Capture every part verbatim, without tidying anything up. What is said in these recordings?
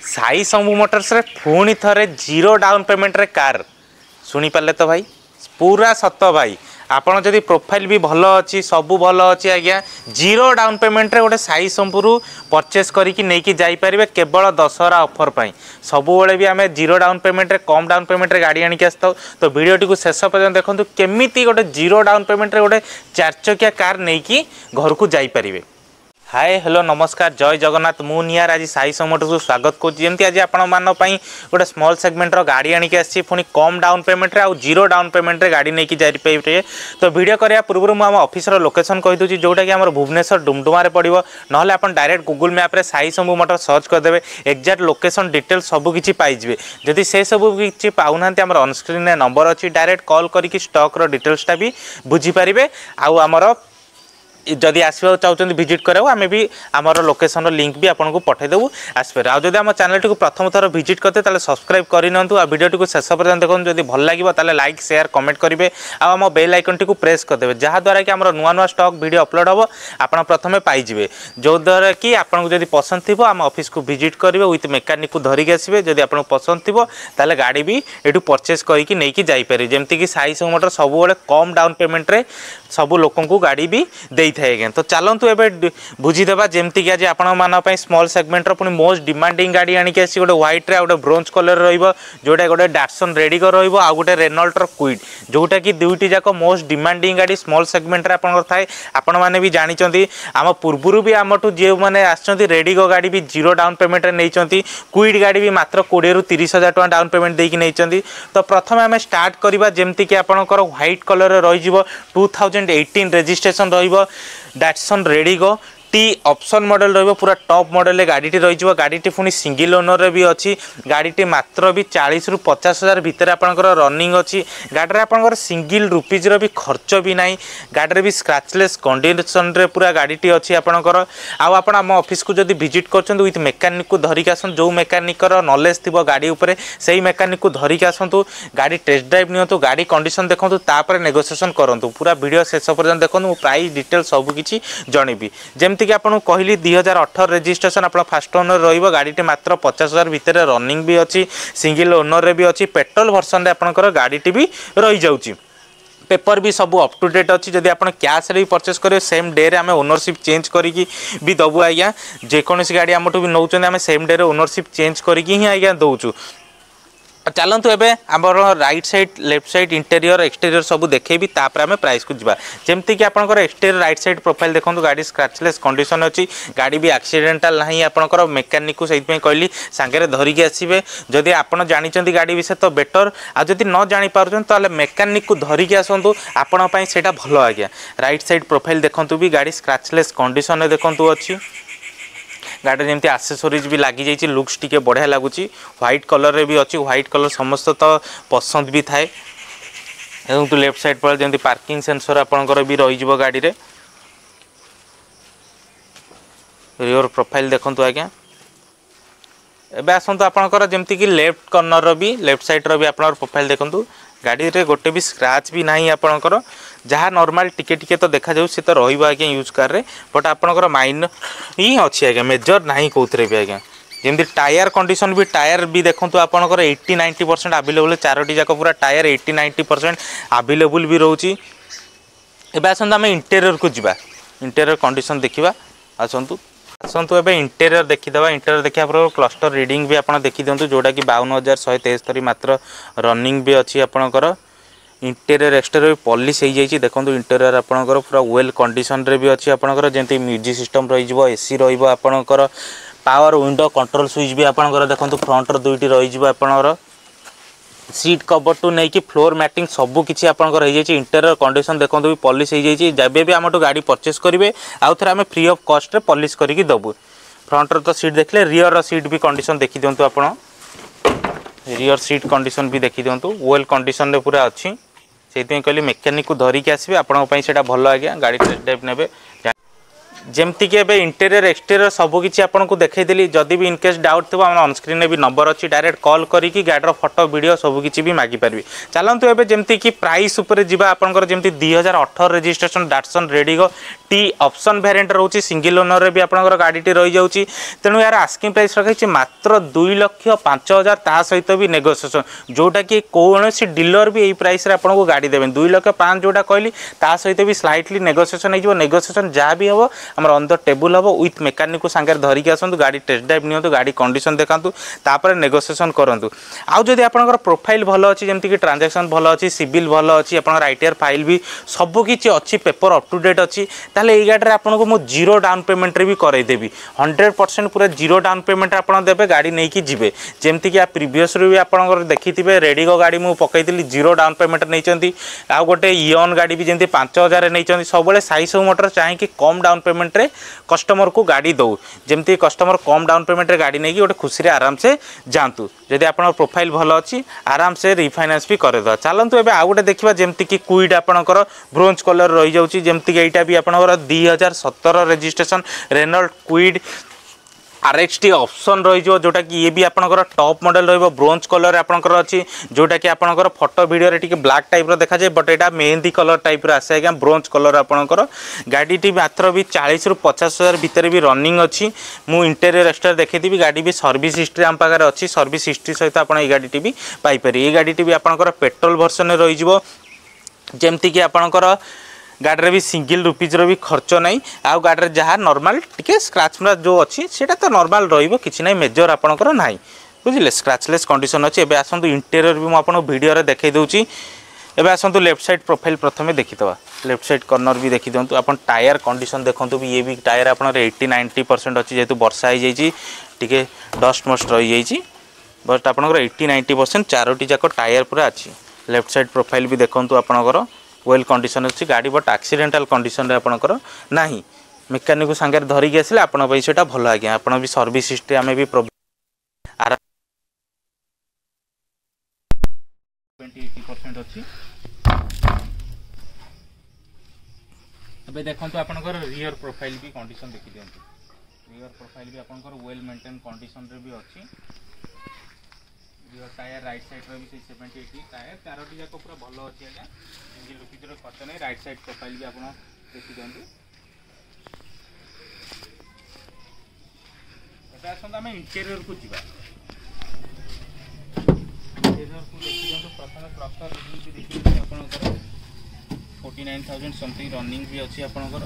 Sai Shambhu Motors रे पुणी थरे जीरो डाउन पेमेंट रे कार शुणी पारे तो भाई पूरा सत भाई आपन जदि प्रोफाइल भी भल अच्छी सबू भल अच्छी आज्ञा जीरो डाउन पेमेंट रे गोटे साई शंभू परचेस करके नहीं जापर केवल दशहरा ऑफर पाई सबु बेले भी आम जीरो डाउन पेमेंट रे कम डाउन पेमेंट रे गाड़ी आनिक आसता तो वीडियोटी को शेष पर्यंत देखो केमी गोटे जीरो डाउन पेमेंट रे गोटे चार चकिया कार नहीं घर को जापर। हाय हेलो नमस्कार जय जगन्नाथ मु निहार आज साई मोटर्स को स्वागत करुँच आज आपण गोटे स्मॉल सेगमेंट रो गाड़ी आनिक आसी पुणी कम डाउन पेमेंट रे आउ जीरो डाउन पेमेंट रे गाड़ी नहीं जापर तो वीडियो करने पूर्व मुझे ऑफिसर लोकेशन कहीदे जोटा कि आम भुवनेश्वर डुमडुमा पड़ो ना आप डायरेक्ट गूगल मैप रे साई शंभू मोटर सर्च करदे एक्जाक्ट लोकेशन डिटेल सबकि पाइबे जदि से सब किसी पाऊना आम ऑनस्क्रीन नंबर अच्छी डायरेक्ट कॉल करके स्टॉक रो डिटेल्सटा भी बुझीपारे आउ आमर जदि आसवा चाहते विजिट कराओ आम भी आमर लोकेशन लिंक भी आपको पठेदेवु आसपारे आदि आम चैनल टी प्रथम थर विजिट करते सब्सक्राइब करनी आ वीडियो को शेष पर्यंत देखो जब भल लगे लाइक शेयर कमेंट करेंगे आम बेल आइकन टी प्रेस करदे जहाँद्वारा कि आम नुआ नुआ स्टॉक वीडियो अपलोड हम आप प्रथम पाइबे जो द्वारा कि आपको जब पसंद थी आम ऑफिस को विजिट करेंगे विथ मेकानिक को धरिकी आसवे जब आपको पसंद थी ताले गाड़ी भी ये परचेस करके नहीं जापर जमती कि साई शंभू मोटर सब कम डाउन पेमेंट रे सब लोक को गाड़ी भी दे थाए तो चलतु एवं बुझीदेवा जमती कि आज आपण स्मॉल सेगमेंट पुणी मोस्ट डिमांडिंग गाड़ी आनिक आसी गोटे व्हाइट रे गोटे ब्रोंज कलर रोटा गोटे डाटसन रेडिगो रहा गोटे रेनॉल्टर क्विड जोटा कि दुईटी जाक मोस्ट डिमांडिंग गाड़ी स्मॉल सेगमेंट रे आपन थाए आपण माने भी जानिचंती आम पूर्वरु भी आमठू जे माने आछंती रेडिगो गाड़ी भी जीरो डाउन पेमेंट रे नैचंती क्विड गाड़ी भी मात्र बीस रु तीस हजार टका डाउन पेमेंट देकी नैचंती तो प्रथम आम स्टार्ट करबा जमती कि आपनकर व्हाइट कलर रे रहिजिवो टू थाउजेंड एटीन रजिस्ट्रेशन रहिबो Datsun redigo T option model रहिबो पूरा टॉप मॉडल गाड़ी रही गाड़ी पुणी सिंगल ओनर भी अच्छी गाड़ी मात्र भी चालीस रु पचास हजार भितर आपंकर रनिंग अच्छी गाड़ी में आपंकर सिंगल रुपीज भी खर्च भी ना गाड़ी भी स्क्रैचलेस कंडीशन रे पूरा गाड़ी अच्छी आपंकर आपण आम ऑफिस को जब विजिट कर विथ मेकानिक को धरिक आसतु जो मेकानिक नॉलेज थी गाड़ी उपरे से ही मेकानिक को धरिक आसतु गाड़ी टेस्ट ड्राइव नियंतु गाड़ी कंडीशन देखो तापर नेगोशिएशन करूँ पूरा वीडियो शेष पर्यंत देखो प्राइस डिटेल सबकि जनइबी जमी कि आपको कहली दुई हजार अठर रजिस्ट्रेशन आप फास्ट ओनर रही गाड़ी मात्र पचास हजार भितर रनिंग भी अच्छी सिंगल ओनर रे भी अच्छी पेट्रोल वर्सन आपंकर गाड़ी भी रही जाऊँगी पेपर भी सब अप टू डेट अच्छी जब आप कैश रे भी परचेस करेंगे सेम डे रे आम ओनरशिप चेंज करके भी दबु आज्ञा जेकोसी गाड़ी आम भी नौ आम सेम डे रे ओनरशिप चेंज करके ही आज्ञा दौचु चलतु एवं आम right side left side interior exterior सब देखेबी तापर आम प्राइस को जीवा जमती कि आपंकर एक्सटेरियर राइट साइड प्रोफाइल देखो गाड़ी स्क्रैचलेस कंडीशन अच्छी गाड़ी भी एक्सीडेंटाल ना आपंकर मेकानिक को सही कहली सांगे धरिकी आसवे जदि आपड़ जानते गाड़ी विषय तो बेटर आ जदि न जापर तो मेकानिक को धरिकी आसतु आपण से भल आज्ञा राइट साइड प्रोफाइल देखो भी गाड़ी स्क्रैचलेस कंडीशन देखो अच्छी गाड़ी जमी आसेसरीज भी लगी जाइए लुक्स टी बढ़िया लगुच व्हाइट कलर रे भी अच्छी व्हाइट कलर समस्त तो पसंद भी थाए तो लेफ्ट साइड पर जमी पार्किंग सेंसर आपंकर भी रही गाड़ी रे रियर प्रोफाइल देखो आज्ञा एवं आसतु आपंकर जमती कि लेफ्ट कर्नर भी लेफ्ट साइड रो भी आप प्रोफाइल देखो गाड़ी रे गोटे भी स्क्रैच भी नहीं आपंकर जहाँ नॉर्मल टिके टिके तो देखा जाऊ सी तो रहा आज्ञा यूज कार रे बट आपंकर माइन ही अच्छी आज्ञा मेजर ना कौन भी आज्ञा जमी टायर कंडीशन भी टायर भी देखो आपंकर एट्टी नाइंटी परसेंट आवेलेबल चारोटी जाक पूरा tyre eighty ninety percent available भी रोची एवं आसतु आम इंटेरियर को जीवा इंटेरियर कंडीशन देखा आसतु आसतु एवं इंटेरियर देखीदे इंटेरियर देखा क्लस्टर रीडिंग भी आप देखी दिंतु जोटा कि बावन हजार शहे तेस्तरी मात्र रनिंग भी अच्छी आपंकर इंटेरियर एक्सटेरियर पॉलिश हो जाइए देखो इंटेरियर आपंकर पूरा वेल कंडीशन रे भी अच्छी आपंकर जमी म्यूजिक सिस्टम रही एसी रहा पावर विंडो कंट्रोल स्विच भी आपंकर देखो फ्रंट दुईटी रही आपंकर सीट कवर टू नहीं कि फ्लोर मैटिंग सब किसी आपंकर हो जाइए इंटेरियर कंडीशन देखो भी पॉलिश हो जाइए जब भी आम गाड़ी परचेस करेंगे आउ थे आम फ्री ऑफ कॉस्ट रे पॉलिश करके दबु फ्रंट तो सीट देखले रियर सीट भी कंडीशन देखी दिंतु आप रियर सीट कंडीशन भी देखी दिंतु वेल कंडीशन रे पूरा अच्छी से कहली मेकानिक को धरिकी आसवे आपंपाई से भल आज्ञा गाड़ी टेस्ट ड्राइव ने जमती कि एबे इंटेरियर एक्सटेरियर सबकि आपको देखी जदि भी इनकेस डाउट थो ऑनस्क्रीन भी नंबर अच्छी डायरेक्ट कॉल करी गाड़ीर फोटो वीडियो सबकि भी मागी पारि चलतु एबे जमती कि प्राइस उपर जीवा आपनकर जमती दुई हजार अठर registration Datsun redigo T option variant रोचे सिंगल ओनर भी आपनकर गाड़ीटी रही जाउची तेणु यार आस्किंग प्राइस रखी मात्र दुई लक्ष पांच हजार ता सहित भी नेगोसिएशन जोटा कि कौन सी डीलर भी यही प्राइस रे आपको गाड़ी देवे दुई लक्ष पाँच जोटा कहली ता सहित भी स्लाइटली नेगोसिएशन हो नेगोसिएशन जहाँ भी हम आम ऑन द टेबुल हम विथ मेकानिक सांगे धरिकी आसतु गाड़ी टेस्ट ड्राइव नियंतु गाड़ी कंडीशन देखु तापर नेगोसिएशन करूँ आउ जदि आपंकर प्रोफाइल भल अच्छी जमीक ट्रांजैक्शन भल अच्छी सिविल भल अच्छी आप आईटीआर फाइल भी सबकि अच्छी पेपर अप टू डेट अच्छी ताले ये गाड़ी आपको मुझे जीरो डाउन पेमेंट रे भी करदेवी हंड्रेड परसेंट पूरा जीरो डाउन पेमेंट आप देवे गाड़ी नहीं कि जी जमीक आ प्रीवियस भी आप देखी थे रेडिगो गाड़ी मुझे पकई जीरो डाउन पेमेंट नहीं आउ गोटे इयन गाड़ी भी जमी पांच हजार नहीं सब साई सब मोटर चाहिए कम डाउन पेमेंट रे कस्टमर को गाड़ी दौ जमी कस्टमर कम डाउन पेमेंट रे गाड़ी नहीं गोटे खुशी आराम से जातु जदि आप प्रोफाइल भल अच्छी आराम से रिफाइनान्स भी करदे चलतु एवं आउ गोटे देखा जमीक क्विड आपंकर ब्रोंज कलर रही जाऊँगी जमीक यहाँ भी आपंकर दुई हजार सतर registration Renault Kwid RXT option रही जोटा कि ये भी आपंकर टॉप मॉडल रही ब्रोंज कलर आपंकर अच्छी जोटा कि आपंकर फोटो वीडियो टी ब्लैक टाइप देखा जाए बट यहाँ मेहंदी कलर टाइप आसे आज्ञा ब्रोंज कलर आपंकर गाड़ी मात्र भी चालीस रु पचास हजार भितर भी रनिंग अच्छी मु इंटेरियर एक्सटर देखी गाड़ी भी सर्विस हिस्ट्री आम पाखे अच्छी सर्विस हिस्ट्री सहित आप गाड़ी भी पाइपर ये गाड़ी भी आपंकर पेट्रोल वर्सन रही जमीक आपंकर गाड़ी भी सिंगल रुपीज भी खर्च नहीं आउ गाड़ी जहाँ नॉर्मल टिके स्क्रैच म्राच जो अच्छी सेटा तो नॉर्मल रही किसी ना मेजर आपंकर ना बुझे स्क्रैचलेस कंडीशन अच्छी एवं आसतु इंटेरियर भी मुझे वीडियो देखी दूसरी एवं आसतु लेफ्ट साइड प्रोफाइल प्रथम देखीदवा लेफ्ट साइड कर्नर भी देखी दिंतु आप टायर कंडीशन देखो भी ये भी टायर आप एट्टी नाइंटी परसेंट अच्छी जेहेतु वर्षा हो जाए डस्ट मस्ट रही जाइए बट आपंकर एट्टी नाइंटी परसेंट चारोटी जाक टायर पूरा अच्छी लेफ्ट साइड प्रोफाइल भी देखूँ आपंकर वेल कंडीशन अच्छी गाड़ी बट एक्सीडेंटल कंडीशन रे आपंकर नाही मेकानिक सांगे धरिकी आसिले आपण भाई सेटा भल आज्ञा आपण भी सर्विस हिस्ट्री आमे भी ट्वेंटी परसेंट अच्छी देखो आपंकर रियर प्रोफाइल भी कंडीशन देखी दियंतु रियर प्रोफाइल भी आपंकर वेल मेंटेन कंडीशन रे भी अच्छी टायर राइट साइड रे भी सेवेंटी एटी टायर चारोटी जाक पूरा भल अच्छी आज्ञा सिंगल रुपीज खर्च नहीं राइट साइड प्रोफाइल भी आप देखी दिंतु आसत आम इंटेरियर को जीवा इंटेरियर को देखी दिंतु प्रथम क्लस्टर भी देखी आपंकर forty nine thousand something running भी अच्छी आपंकर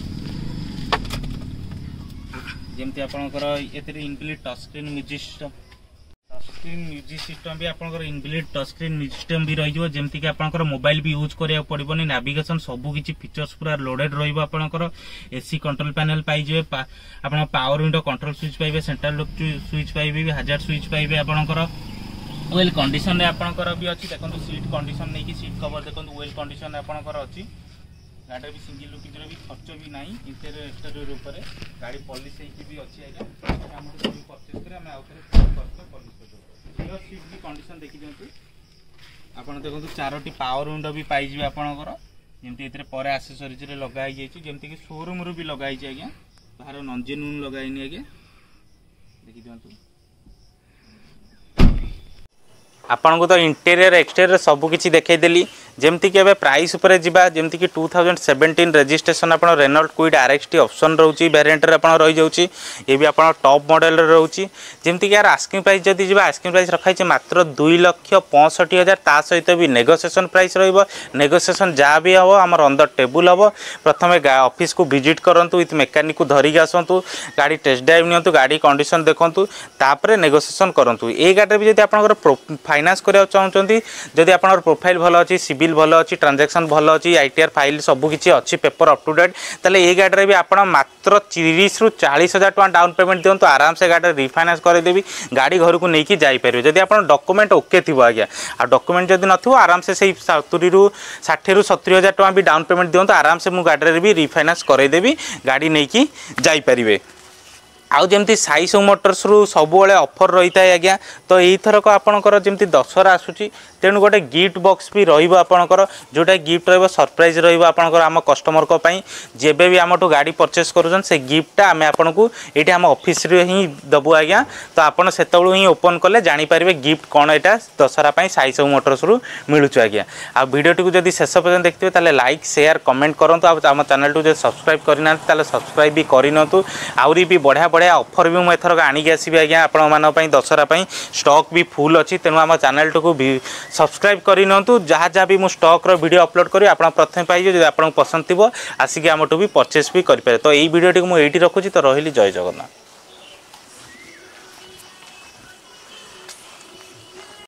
जमती आपंकर ये inbuilt touch screen music system screen music system भी आपंकर inbuilt touch screen music system भी रही जमती कि आपंकर मोबाइल भी यूज करिया पड़बनी नेविगेशन सबु किछि फीचर्स पूरा लोडेड रहिबो आपंकर एसी कंट्रोल पैनल पाइजे आपन पावर विंडो कंट्रोल स्विच पाइबे सेंट्रल लॉक स्विच पाइबे हैजार्ड स्विच पाइबे आपंकर वेल कंडीशन रे आपंकर भी अछि देखंतु सीट कंडीशन नै कि सीट कवर देखंतु वेल कंडीशन आपंकर अछि गाड़ी भी सिंगल रुपीज भी खर्च भी ना इंटेरियर एक्सटेरियर ऊपर गाड़ी पॉलिश भी अच्छी आज्ञा आम परचेज कर रियर सीट भी कंडीशन देखी दिंतु आप देखो चारोटी पावर विंडो भी पाइबे आपंकर जमी पर आसेसरीज लगाई जमीक कि शोरूम रू भी लगाई आज्ञा बाहर नन जेन्युइन लगाइनी आज्ञा देखी दिंतु आपन को तो इंटेरियर एक्सटेरियर सबकि देखईदेली जमीक प्राइस उपर जावा जमीक टू थाउजेंड सेवेन्टीन रजिस्ट्रेशन आप रेनॉल्ट क्विड आरएक्सटी ऑप्शन रोचे वेरिएंट रे आपन रही जाउची ये भी आपन टॉप मॉडल रे रोची जमीक यार आस्किंग प्राइस जदि जावा आस्किंग प्राइस रखाई मात्र दुई लक्ष पैंसठ हजार ता सहित भी नेगोसिएशन प्राइस रहिबो नेगोसिएशन जहाँ भी हम आम ऑन द टेबुल हम प्रथम ऑफिस को विजिट करंतु विथ मेकानिक को धरिक आसतु गाड़ी टेस्ट ड्राइव नियंतु गाड़ी कंडीशन देखंतु तापर नेगोसिएशन करंतु ए गाड़ी भी जदि आपनकर फाइनान्स करिया चाहउचंती जदि आपनकर प्रोफाइल भल अछि सिविल भल अच्छी ट्रांजैक्शन भल अच्छी आईटीआर फाइल सबकि अच्छी पेपर अप टू डेट ताले ये गाड़ी भी आप मात्र तीस रु चालीस हजार टका डाउन पेमेंट दिंतु आराम से गाड़ी रिफाइनान्स करदेवी गाड़ी घर को लेकिन जापर जदि आप डॉक्यूमेंट ओके थी आज्ञा आ डॉक्यूमेंट जदि न आराम से सही सतुरी रु षाठी रु सतुरी हजार टका भी डाउन पेमेंट दिंतु आराम से मुझे गाड़ी भी रिफाइनान्स करदेवी गाड़ी नहीं जापर आउ जमती साइसो मोटर्स रु सबुबले ऑफर रही है आज्ञा तो यही थरक आपणकर जमती दशहरा आसूची तेणु गोटे गिफ्ट बॉक्स भी रहिबो आपणकर जोटा गिफ्ट रहिबो सरप्राइज रहिबो आपणकर आम कस्टमर को पई जेबे भी आमठू गाड़ी परचेस करूछन से गिफ्टटा आमे आपनको एठी आम ऑफिस रे ही दबु आज्ञा तो आपण सेतबळु ही ओपन करले जानि पारिबे गिफ्ट कोन एटा दशहरा पई साइसो मोटर्स रु मिलुछ आज्ञा आ वीडियो टी को जदी शेष पर्यंत देखथिबे ताले लाइक शेयर कमेंट करंतु आ आम चैनल टू जे सब्सक्राइब करिना ताले सब्सक्राइब भी करिनतु आउरी भी बढ़िया बढ़िया ऑफर भी मैं एथरक आनिक आसबि आज्ञा आपण मानक पई दशहरा पई स्टॉक भी फुल अछि तेनु आम चैनल टू भी सब्सक्राइब करिनतु जहाँ जहाँ भी मु स्टॉक रो वीडियो अपलोड करी आपण प्रथम पाइजे जदि आपण पसंद थिबो आसिक आमटू भी परचेस भी करि पारे तो एई वीडियो टी को मु एठी रखुची तो रहिली जय जगन्नाथ।